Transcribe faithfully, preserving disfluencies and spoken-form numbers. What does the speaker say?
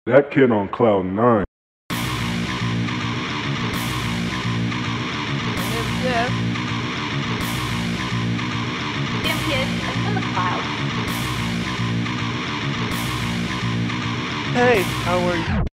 That kid on cloud nine. Jeff. Damn kid, I'm in the clouds. Hey, how are you?